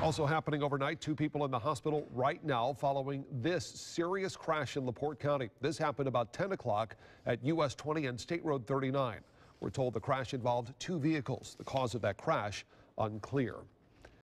Also happening overnight, 2 people in the hospital right now following this serious crash in LaPorte County. This happened about 10 o'clock at US 20 and State Road 39. We're told the crash involved 2 vehicles. The cause of that crash unclear.